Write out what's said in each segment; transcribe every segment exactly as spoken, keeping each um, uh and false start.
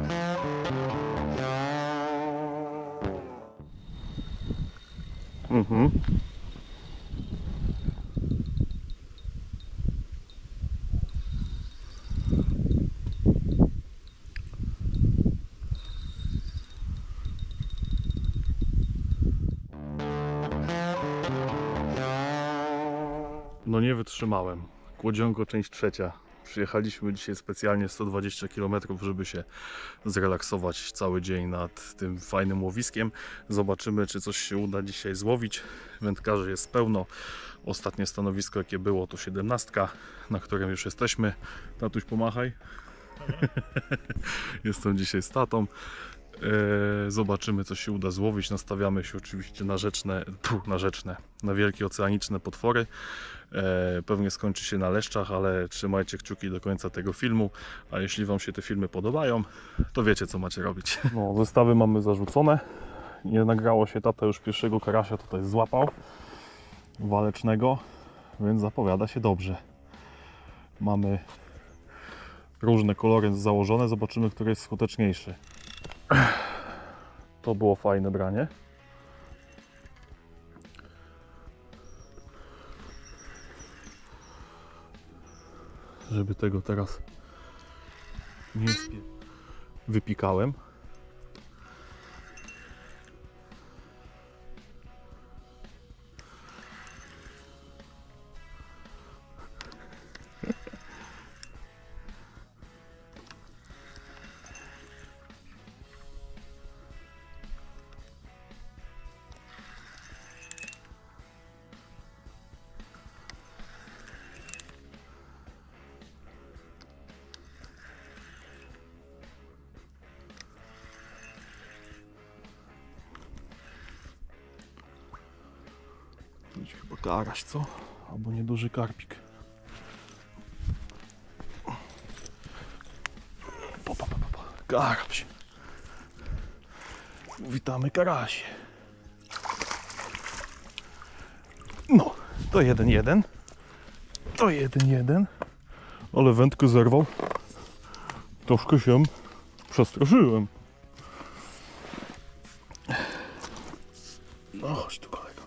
Mhm. No nie wytrzymałem. Kłodzionko, część trzecia. Przyjechaliśmy dzisiaj specjalnie sto dwadzieścia kilometrów, żeby się zrelaksować cały dzień nad tym fajnym łowiskiem. Zobaczymy, czy coś się uda dzisiaj złowić. Wędkarzy jest pełno. Ostatnie stanowisko, jakie było, to siedemnastka, na którym już jesteśmy. Tatuś, pomachaj. Jestem dzisiaj z tatą. Zobaczymy, co się uda złowić. Nastawiamy się oczywiście na rzeczne, puh, na rzeczne, na wielkie oceaniczne potwory. Pewnie skończy się na leszczach, ale trzymajcie kciuki do końca tego filmu. A jeśli Wam się te filmy podobają, to wiecie, co macie robić. No, zestawy mamy zarzucone. Nie nagrało się, tata już pierwszego karasia tutaj złapał, walecznego, więc zapowiada się dobrze. Mamy różne kolory założone, zobaczymy, który jest skuteczniejszy. To było fajne branie. Żeby tego teraz nie wypikałem. Chyba karaś, co? Albo nieduży karpik. Pa, pa, pa, pa. Karaś. Witamy karasie. No, to jeden jeden. To jeden jeden. Ale wędkę zerwał. Troszkę się przestraszyłem. No, chodź tu, kolego.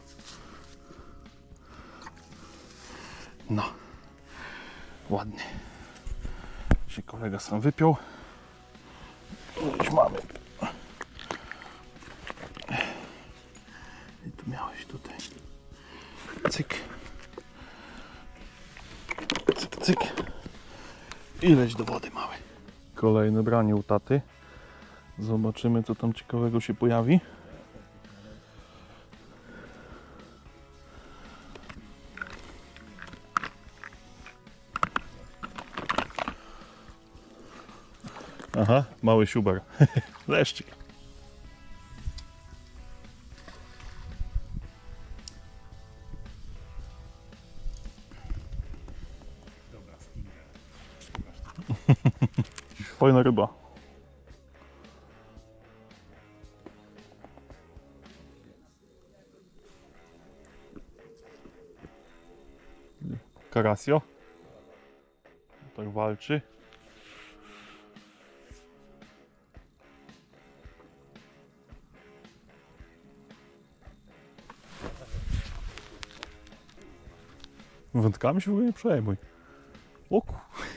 No, ładnie. Się kolega sam wypiął. Już mamy. I tu miałeś tutaj. Cyk. Cyk, cyk. I leć do wody, mały. Kolejne branie u taty. Zobaczymy, co tam ciekawego się pojawi. Aha, mały siubar. Leszczyk. Fajna ryba. Karasio. Tak walczy. Wędkami się w ogóle nie przejmuj. Oku.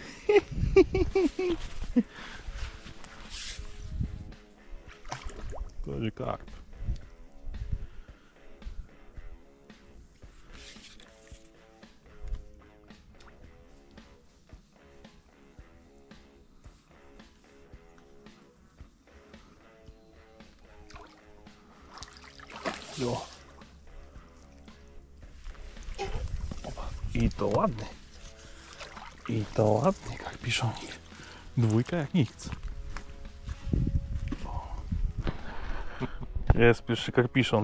To będzie karp. Jo. I to ładny. I to ładnie, karpiszonik. Dwójka jak nic. Jest pierwszy karpiszon.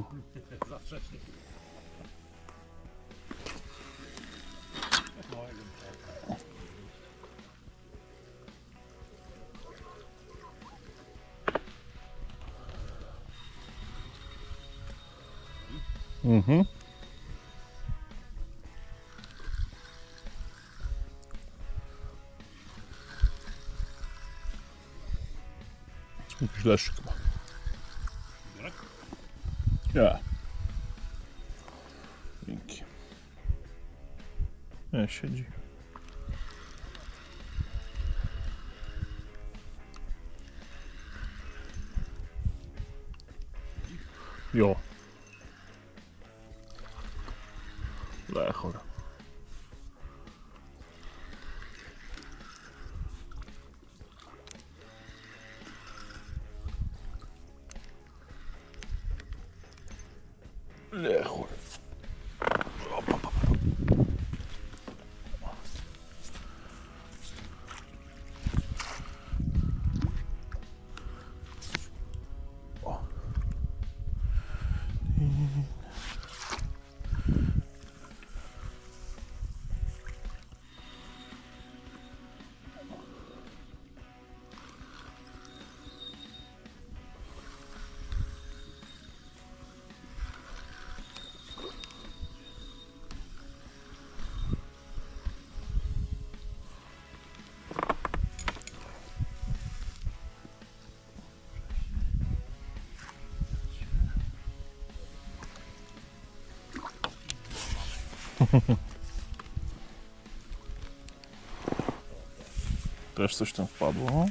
Mhm. Jakiś leszczyk ma. Nie. Dzięki. Nie, siedzi. Jo. Lechor. Lechor. Też coś tam wpadło.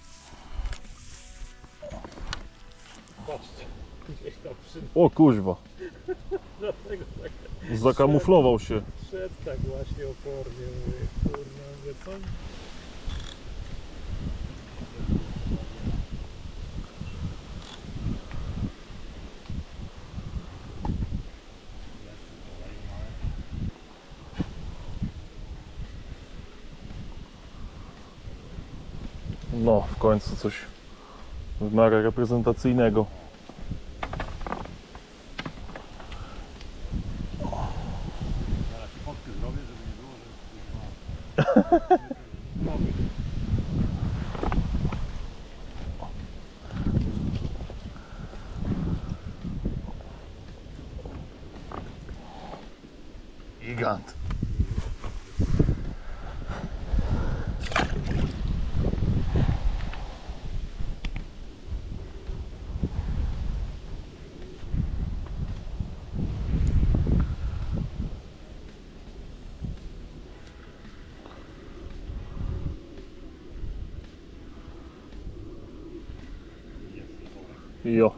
O kuźwa. Dlatego tak Zakamuflował się. szedł tak właśnie opornie. Mówię, kurna, mówię, co? No, w końcu coś w miarę reprezentacyjnego. Zaraz ci fotkę zrobię, żeby nie było, że... Gigant. Jo.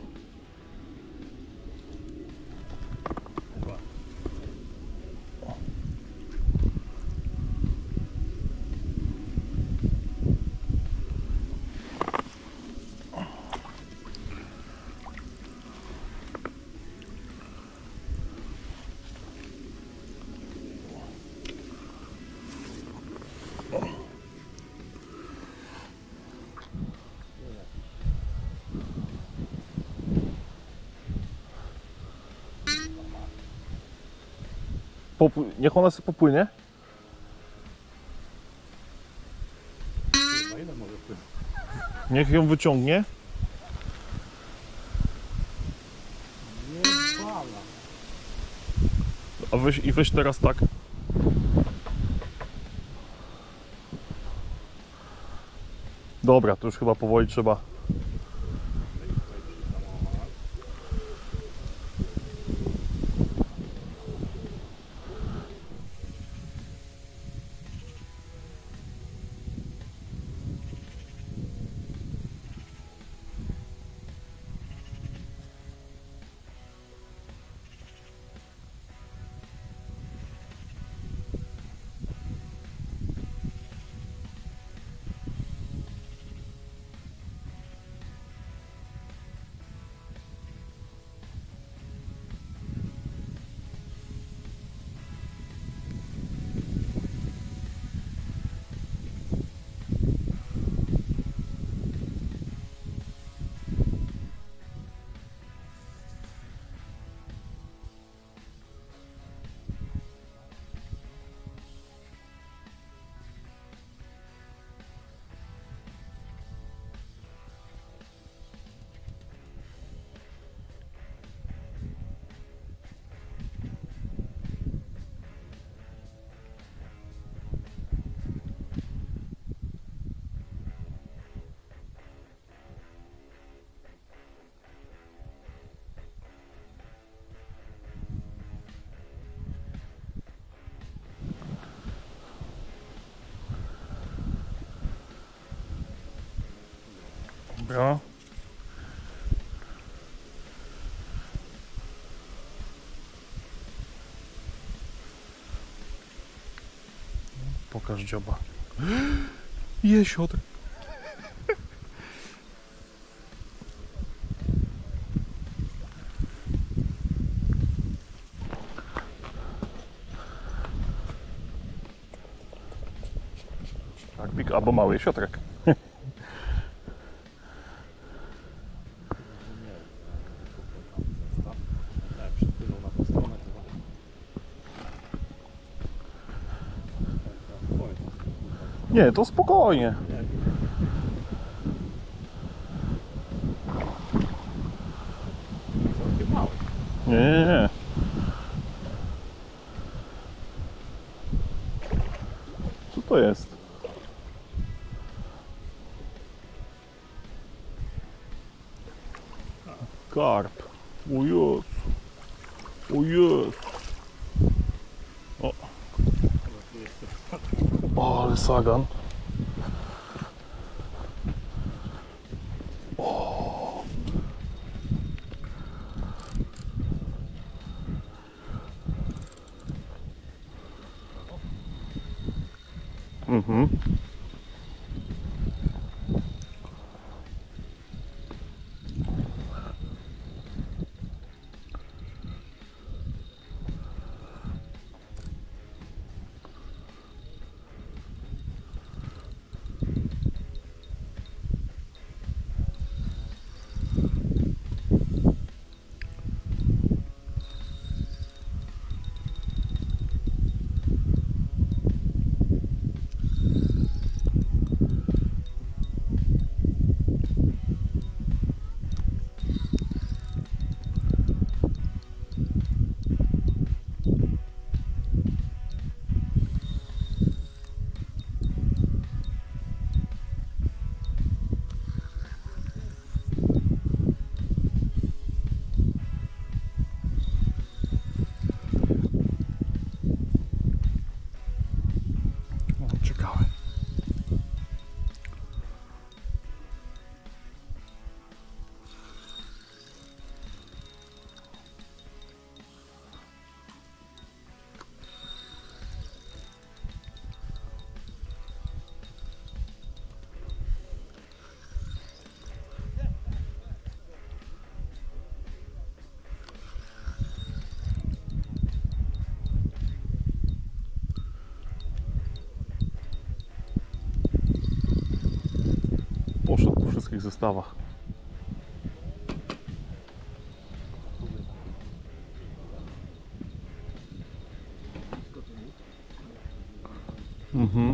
Popły- niech ona sobie popłynie. Na ile może wpłynąć? Niech ją wyciągnie. Nie fala. A weź i weź teraz tak. Dobra, to już chyba powoli trzeba. Dobra. Pokaż dzioba. Jesiotr. Tak, big, albo mały jesiotrek. Tak, przypłynął na tą stronę chyba. Nie, to spokojnie. Całkiem mały. Nie, nie, nie. Co to jest? Karp. O Jezu. O Jezu. O. O, ale sagan. O. Mhm. Ciekawe. Poszedł po wszystkich zestawach. Mhm.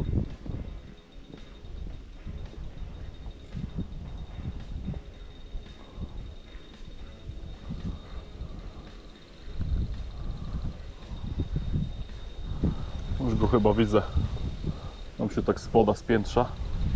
Już go chyba widzę. Tam się tak spoda z piętrza.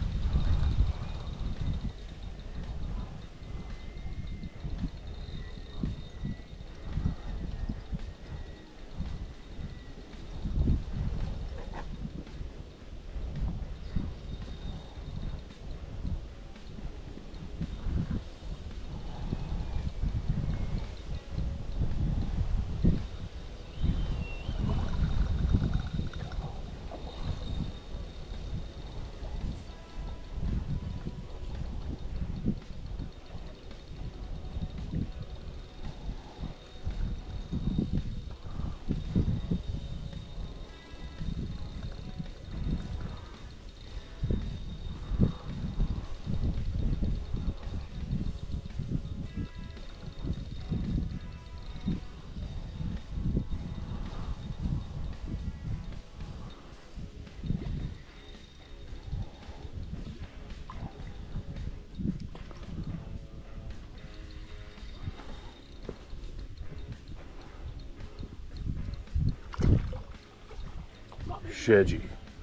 Siedzi.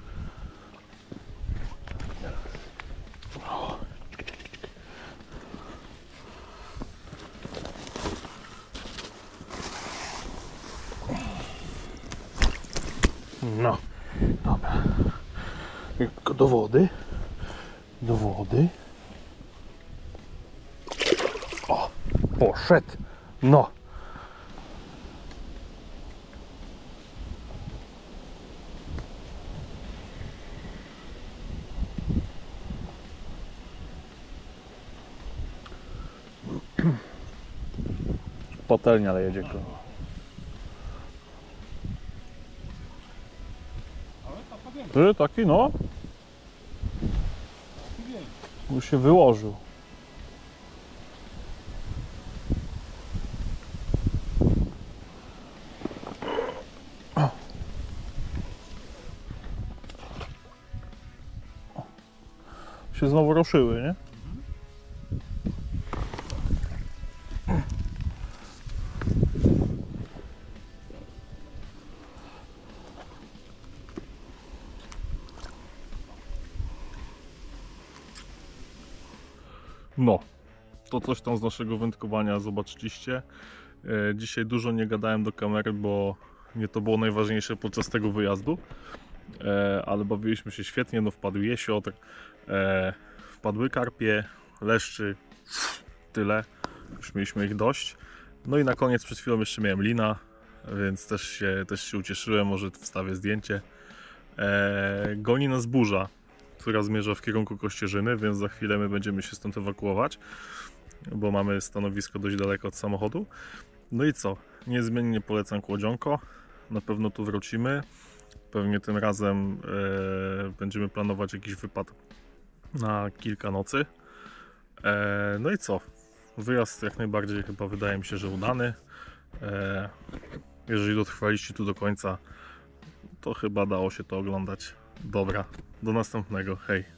No, dobra. Tylko do wody. Do wody. Poszedł. No. Patelnia, ale jedzie. Ale to powiem, Ty taki, no, taki większy. już się wyłożył. Się znowu ruszyły, nie? No, to coś tam z naszego wędkowania zobaczyliście. E, dzisiaj dużo nie gadałem do kamery, bo nie to było najważniejsze podczas tego wyjazdu. E, ale bawiliśmy się świetnie, no wpadł jesiotr, e, wpadły karpie, leszczy, tyle. Już mieliśmy ich dość. No i na koniec przed chwilą jeszcze miałem lina, więc też się, też się ucieszyłem, może wstawię zdjęcie. E, goni nas burza, która zmierza w kierunku Kościerzyny, więc za chwilę my będziemy się stąd ewakuować, bo mamy stanowisko dość daleko od samochodu. No i co? Niezmiennie polecam Kłodzionko. Na pewno tu wrócimy. Pewnie tym razem e, będziemy planować jakiś wypad na kilka nocy. E, no i co? Wyjazd jak najbardziej chyba wydaje mi się, że udany. E, jeżeli dotrwaliście tu do końca, to chyba dało się to oglądać. Dobra, do następnego. Hej!